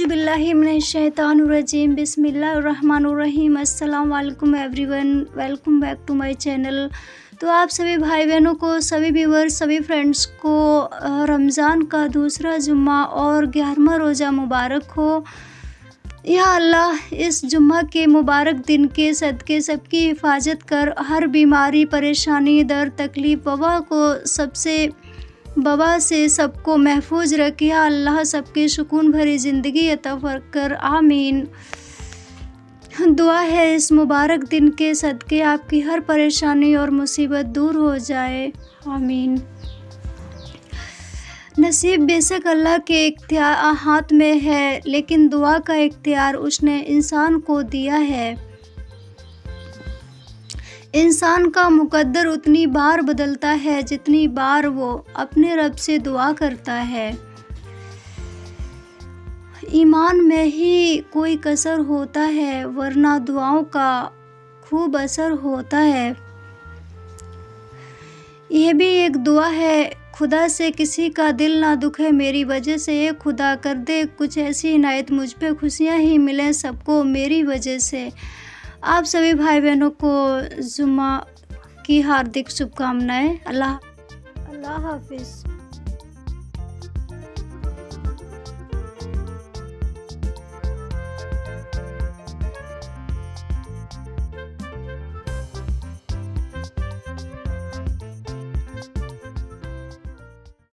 औज़ुबिल्लाहि मिनश्शैतानिर्रजीम बिस्मिल्लाहिर्रहमानिर्रहीम। अस्सलाम वालेकुम everyone, welcome back to my channel. तो आप सभी भाई बहनों को, सभी व्यूअर्स, सभी फ्रेंड्स को रमज़ान का दूसरा जुम्मा और 11वां रोज़ा मुबारक हो। या अल्लाह, इस जुम्मा के मुबारक दिन के सदक़े सबकी हिफाजत कर, हर बीमारी, परेशानी, दर्द, तकलीफ़, वबा से सबको महफूज रखे। या अल्लाह, सबके सुकून भरी ज़िंदगी अता कर, आमीन। दुआ है इस मुबारक दिन के सदक़े आपकी हर परेशानी और मुसीबत दूर हो जाए, आमीन। नसीब बेशक अल्लाह के हाथ में है, लेकिन दुआ का इख्तियार उसने इंसान को दिया है। इंसान का मुकद्दर उतनी बार बदलता है जितनी बार वो अपने रब से दुआ करता है। ईमान में ही कोई कसर होता है, वरना दुआओं का खूब असर होता है। यह भी एक दुआ है, खुदा से किसी का दिल ना दुखे मेरी वजह से। ये खुदा कर दे कुछ ऐसी इनायत, मुझ पे खुशियाँ ही मिलें सबको मेरी वजह से। आप सभी भाई बहनों को जुम्मा की हार्दिक शुभकामनाएं। अल्लाह हाफिज़।